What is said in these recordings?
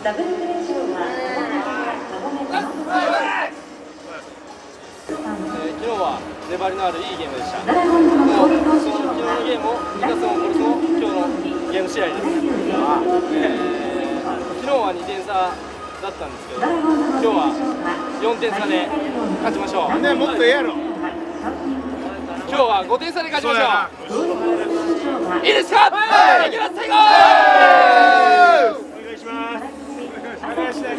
ダブルプレー賞は昨日は粘りのあるいいゲームでした。昨日のゲームを2打数も殺すも今日のゲーム試合です。昨日は2点差だったんですけど、今日は4点差で勝ちましょう。 ね、もっとええやろ。 今日は5点差で勝ちましょう。いいですか？いきます、最後！お願いします。お願いします。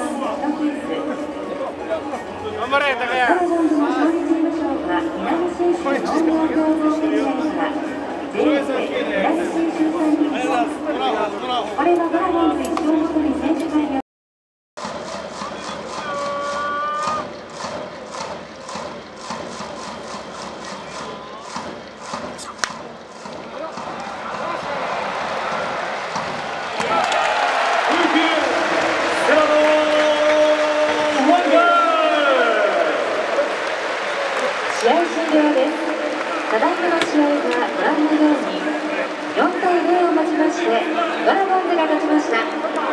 頑張れ、高谷。 試合終了です。ただいまの試合はご覧のように4対0をもちましてドラゴンズが勝ちました。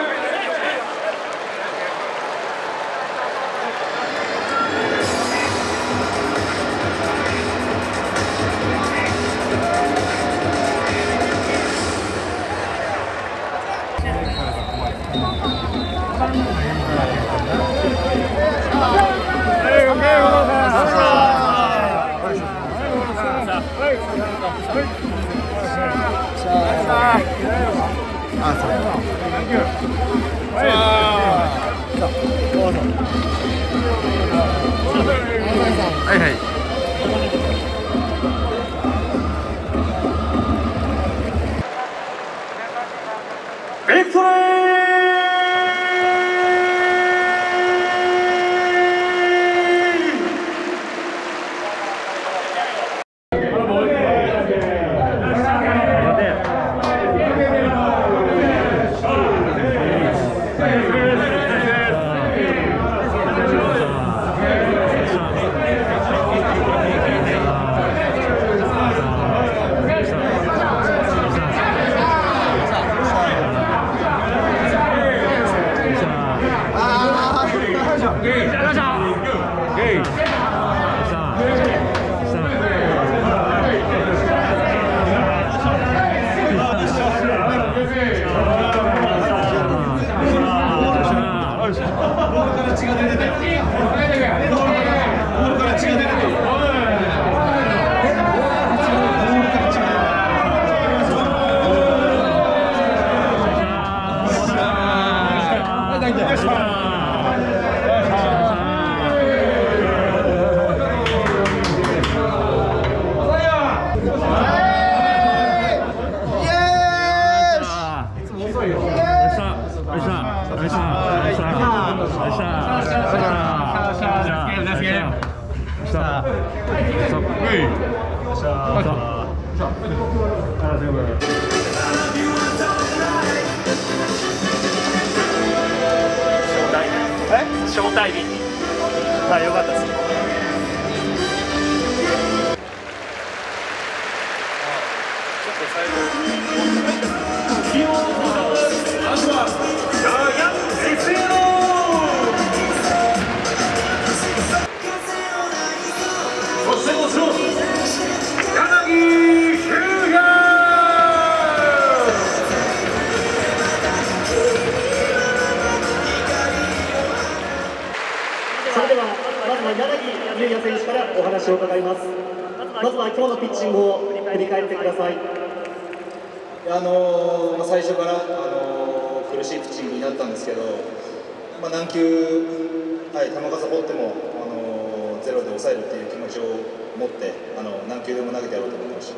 はいはい。 ビクトリー！ 招待日に、はい、よかったです。ちょっと最後。まずはジャイアンツへの。そしてもちろん柳秀也。 それではまずは柳優也選手からお話を伺います。まずは今日のピッチングを振り返ってください。 最初から苦しいピッチングになったんですけど、何球、球数放ってもゼロで抑えるっていう気持ちを持って何球でも投げてやろうと思ってました。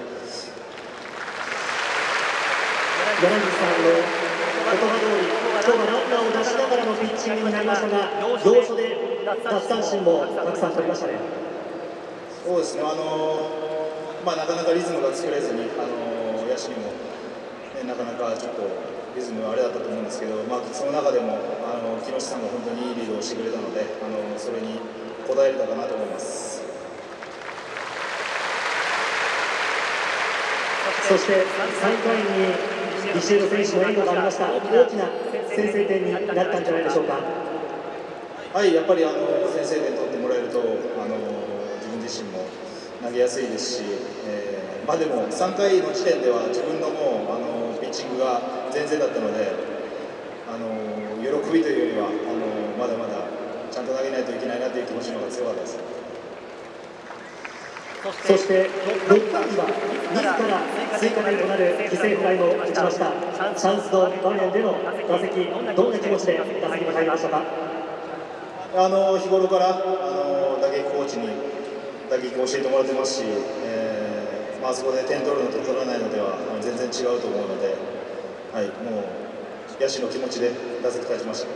柳さんの言葉通り、今日はランナーを出しながらのピッチングになりましたが、要所で奪三振もたくさん取りましたね。 そうですね、なかなかリズムが作れずに、野手にも、なかなかちょっとリズムがあれだったと思うんですけど、その中でも木下さんが本当にいいリードをしてくれたので、それに応えれたかなと思います。 そして3回にビシエド選手の援護がありました。大きな先制点になったんじゃないでしょうか。 はい、やっぱり先制点取ってもらえると自分自身も投げやすいですし、でも3回の時点では自分のもうピッチングが全然だったので、喜びというよりはまだまだちゃんと投げないといけないなという気持ちの方が強かったです。 そして6回には自ら追加点となる犠牲フライも打ちました。チャンスの場面での打席、どんな気持ちで打席に入りましたか。 日頃から打撃コーチに打撃を教えてもらってますし、あそこで点取るのと取らないのでは全然違うと思うので、はい、もう野手の気持ちで打席立ちました。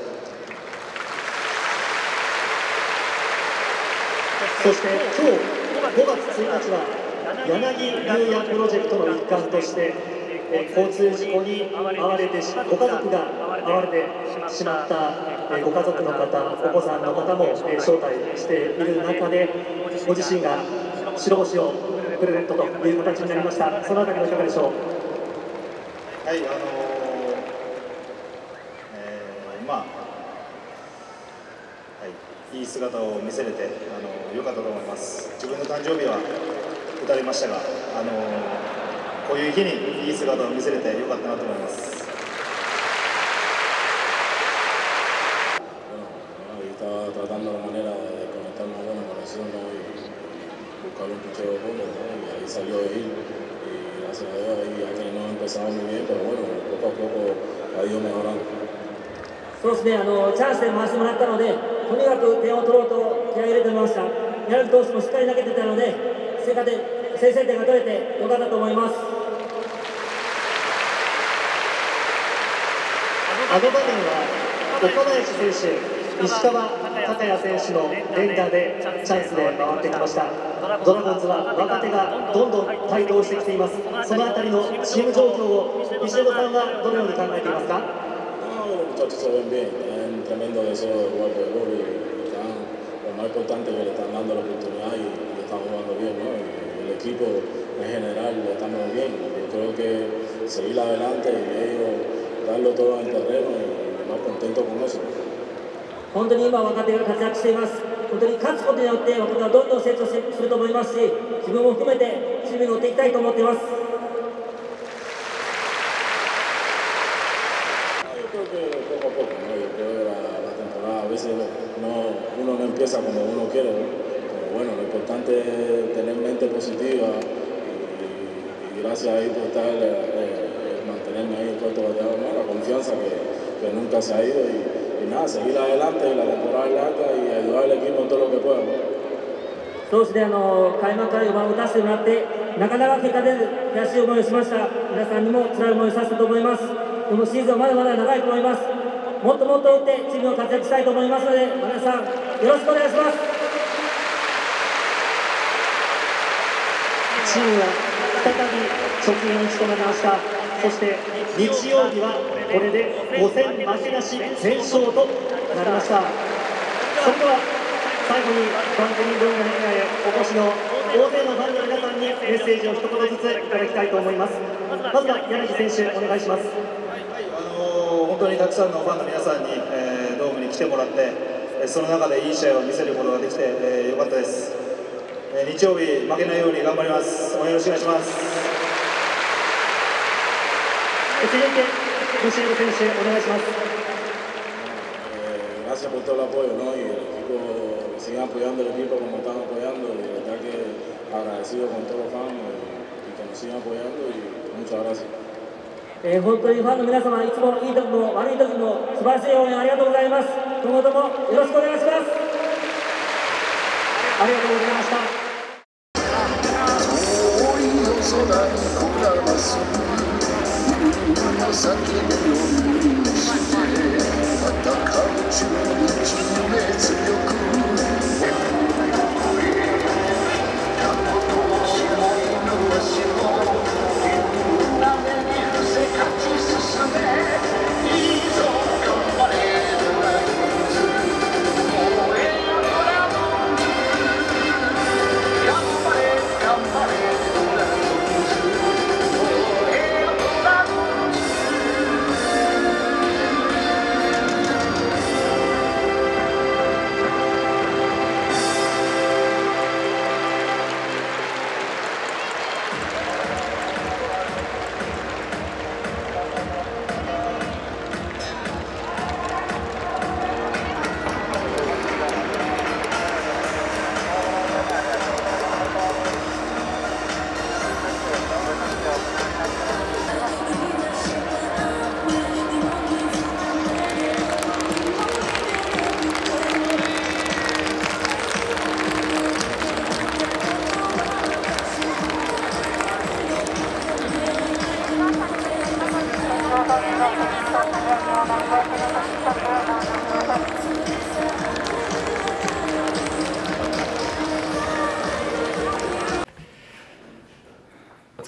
そして今日5月1日は柳龍也プロジェクトの一環として、交通事故に遭われてご家族が遭われてしまったご家族の方、お子さんの方も招待している中で、ご自身が白星をプレゼントという形になりました。そのあたりはいかがでしょう。 はい、いい姿を見せれて良かったと思います。自分の誕生日は打たれましたが、こういう日にいい姿を見せれて良かったなと思います。 Estaba tratando la manera de conectar una buena conexión, ¿no? Y buscar un picheo bueno, ¿no? Y ahí salió de ir. Y gracias a Dios ahí ya que no empezamos muy bien, pero bueno, poco a poco ha ido mejorando. そうですね、チャンスで回してもらったので、とにかく点を取ろうと気合い入れてました。やる投手もしっかり投げてたので、先制点が取れてよかったと思います。 場面は岡林選手、石川昂弥選手の連打でチャンスで回ってきました。ドラゴンズは若手がどんどん台頭してきています。そのあたりのチーム状況を石山さんはどのように考えていますか。 Los muchachos se ven bien, tienen tremendo deseo de jugar fútbol y están, lo más importante es que le están dando la oportunidad y están jugando bien, ¿no? Y el equipo en general lo estamos bien. Yo creo que seguir adelante y ellos darlo todo en el terreno y más contento con eso. 本当に今若手が活躍しています。本当に勝つことによって若手はどんどん成長すると思いますし、自分も含めてチームに乗っていきたいと思っています。 Uno no empieza como uno quiere, pero bueno, lo importante es tener mente positiva y gracias a eso estar, mantenerme ahí en cuarto bateador, ¿no? La confianza que nunca se ha ido y nada, seguir adelante, la temporada es larga y ayudar al equipo en todo lo que pueda. そうですね、開幕から4番を打たせてもらって、なかなか結果出ず悔しい思いをしました。皆さんにも辛い思いをさせたと思います。でもシーズンはまだまだ長いと思います。もっともっと打ってチームを活躍したいと思いますので、皆さんよろしくお願いします。 チームは再び貯金1となりました。そして日曜日はこれで5戦負けなし全勝となりました。それでは最後にバンテリンドームのエリアへお越しの大勢のファンの皆さんにメッセージを一言ずついただきたいと思います。まずは柳選手お願いします。 本当にたくさんのファンの皆さんに、ドームに来てもらって、その中でいい試合を見せることができてよかったです。日曜日負けないように頑張ります。よろしくお願いします。 続いてビシエド選手お願いします。 Gracias por todo el apoyo, ¿no? Y el equipo sigan apoyando el equipo como están apoyando y de verdad que agradecido con todos los fans y que nos sigan apoyando y muchas gracias. 本当にファンの皆様、いつもいい時も悪い時も素晴らしい応援ありがとうございます。今後ともよろしくお願いします。 ありがとうございました。 遠い夜空にこだます紫の夜にして戦う中熱力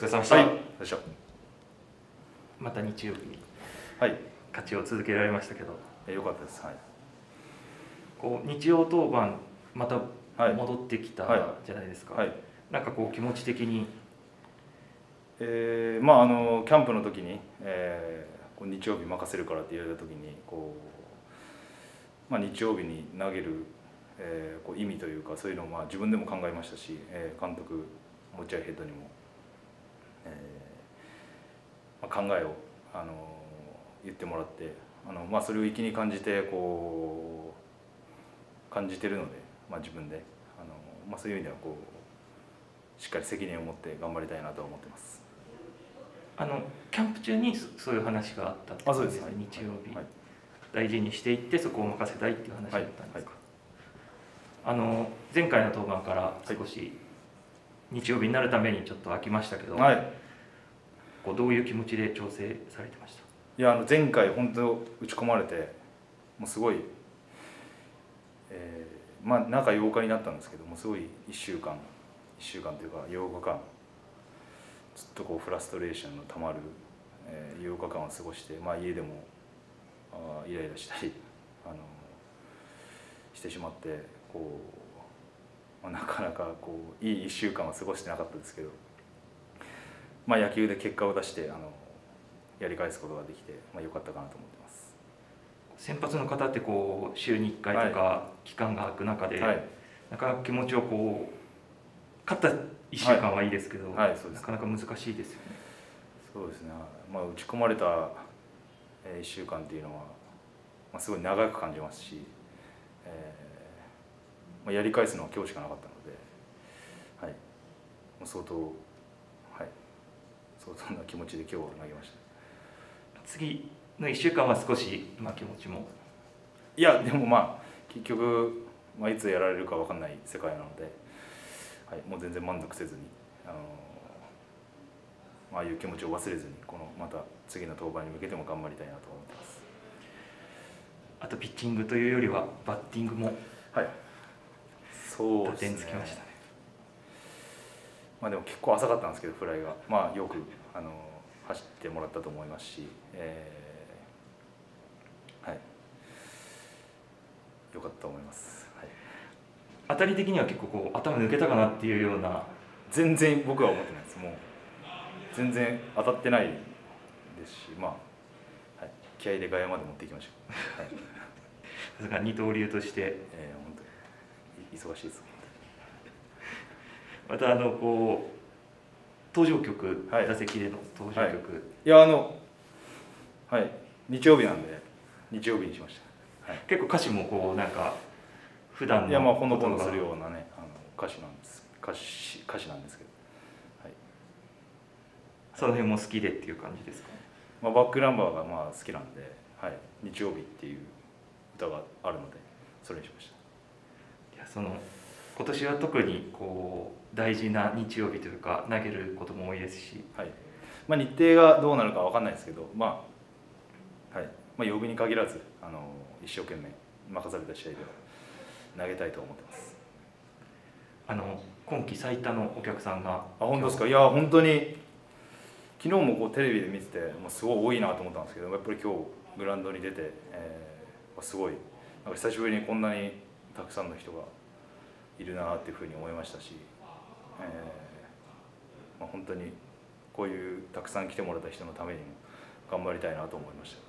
疲れ様でした。 はい、でした。 また日曜日にはい勝ちを続けられましたけど、 良かったです。はい。 こう日曜当番また戻ってきたじゃないですか。 はい。 なんかこう気持ち的に、 まあキャンプの時に、こう日曜日任せるからって言われた時にこう、まあ、日曜日に投げる、こう意味というかそういうのをまあ自分でも考えましたし、監督落合ヘッドにも、まあ、考えを言ってもらってまあ、それを粋に感じてこう感じてるので、まあ、自分でまあ、そういう意味ではこうしっかり責任を持って頑張りたいなと思ってます。 キャンプ中にそういう話があったってことですね。日曜日、はい、大事にしていってそこを任せたいっていう話だったんですか。はいはい、前回の登板から少し日曜日になるためにちょっと空きましたけど、はい、こうどういう気持ちで調整されてました？ いや前回本当打ち込まれてもうすごい、まあ中8日になったんですけどもすごい1週間というか8日間ずっとこうフラストレーションのたまる、8日間を過ごして、まあ、家でもイライラしたりしてしまってこう、まあ、なかなかこういい1週間は過ごしてなかったですけど、まあ、野球で結果を出してやり返すことができて、まあ、良かったかなと思ってます。 先発の方ってこう週に1回とか期間が空く中で、はい、なかなか気持ちをこう勝った1週間はいいですけど、はいはい、なかなか難しいですよね。 そうですね、まあ、打ち込まれた1週間っていうのは、まあ、すごい長く感じますし、まあ、やり返すのは今日しかなかったので、はい、もう相当な気持ちで今日は投げました。 次の1週間は少し今気持ちもいやでもまあ結局、まあ、いつやられるか分かんない世界なので、はい、もう全然満足せずにああいう気持ちを忘れずにまた次の登板に向けても頑張りたいなと思ってます。 あとピッチングというよりはバッティングもそうですね、 打点つきましたね。 まあでも結構浅かったんですけどフライがまあよく走ってもらったと思いますし、はい良かったと思います。はい、 当たり的には結構こう頭抜けたかなっていうような。 全然僕は思ってないです。もう全然当たってないですし、まあ、はい、気合で外野まで持っていきましょう。はい、 だから二刀流として、 本当に忙しいです。 またこう登場曲、はい、打席での登場曲、はい、 いやはい、日曜日なんで日曜日にしました。はい、 結構歌詞もこうなんか普段のいやまあほのぼのするようなね歌詞なんですけど、はい、 その辺も好きでっていう感じですかね。 まあバックナンバーがまあ好きなんで、はい、日曜日っていう歌があるのでそれにしました。 いや今年は特にこう大事な日曜日というか投げることも多いですし、 はい、まあ、日程がどうなるかわかんないですけど、まあはい、まあ、曜日に限らず一生懸命任された試合では投げたいと思ってます。 今季最多のお客さんが。 本当ですか。いや本当に昨日もこうテレビで見ててもうすごい多いなと思ったんですけど、やっぱり今日グラウンドに出て、すごいなんか久しぶりにこんなにたくさんの人がいるなっていうふうに思いましたし、まあ、本当にこういうたくさん来てもらった人のためにも頑張りたいなと思いました。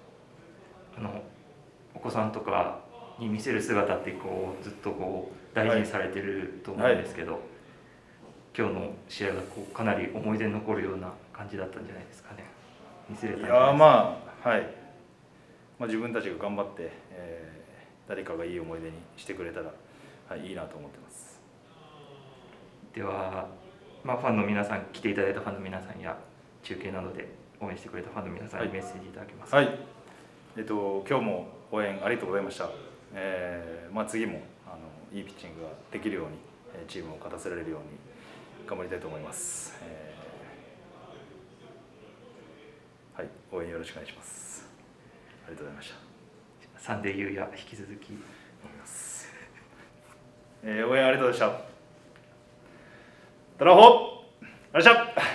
お子さんとかに見せる姿ってこうずっとこう大事にされてると思うんですけど、はい、今日の試合がこうかなり思い出に残るような感じだったんじゃないですかね。見せれたんじゃないですか。 いやまあはい、まあ、自分たちが頑張って、誰かがいい思い出にしてくれたら、はい、いいなと思ってます。 では、まあ、ファンの皆さん来ていただいたファンの皆さんや中継などで応援してくれたファンの皆さんにメッセージいただけますか。 はい、今日も応援ありがとうございました。まあ、次もいいピッチングができるようにチームを勝たせられるように頑張りたいと思います。はい、応援よろしくお願いします。ありがとうございました。 サンデーユーヤ引き続き応援ありがとうございました。トラホー、ありがとうございました。